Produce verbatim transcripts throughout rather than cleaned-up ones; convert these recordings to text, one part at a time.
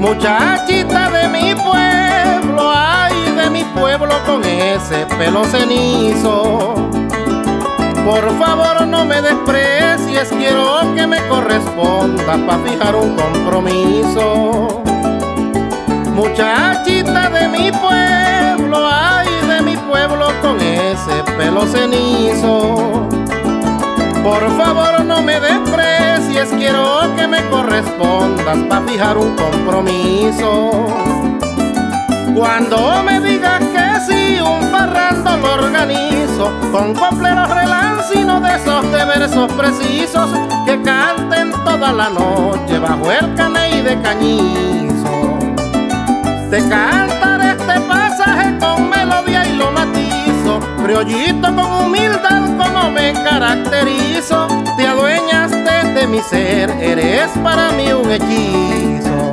Muchachita de mi pueblo, ay de mi pueblo con ese pelo cenizo. Por favor no me desprecies, quiero que me corresponda pa' fijar un compromiso. Muchachita de mi pueblo, ay de mi pueblo con ese pelo cenizo. Por favor no me desprecies, quiero que me correspondas pa' fijar un compromiso. Cuando me digas que sí, un parrando lo organizo, con copleros relancinos de esos de versos precisos, que canten toda la noche bajo el caney de cañizo. Te cantaré este pasaje con melodía y lo matizo, criollito con humildad como me caracterizo. Te adueñaste de mi ser, eres para mí un hechizo.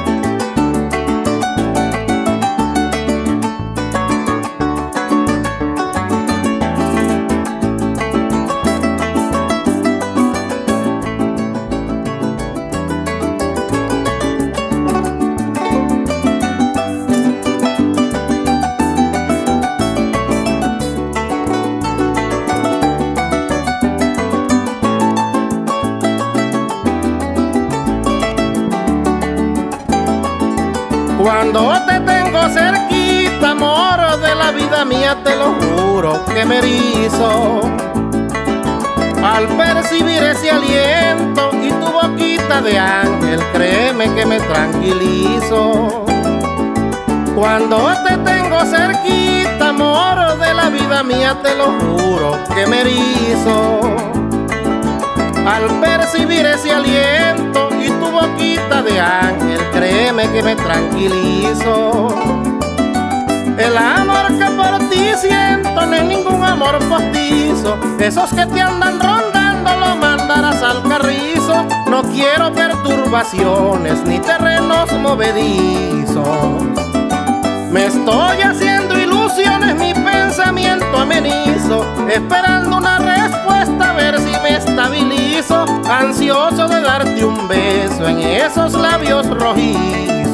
Cuando te tengo cerquita, amor de la vida mía, te lo juro que me erizo al percibir ese aliento y tu boquita de ángel, créeme que me tranquilizo. Cuando te tengo cerquita, amor de la vida mía, te lo juro que me erizo al percibir ese aliento y tu boquita de ángel, créeme que me tranquilizo. El amor que por ti siento no es ningún amor postizo, esos que te andan rondando lo mandarás al carrizo. No quiero perturbaciones ni terrenos movedizos, me estoy haciendo ilusiones, mi pensamiento amenizo, esperando una respuesta a ver si me estabilizo, ansioso de darte un beso en esos labios rojizos.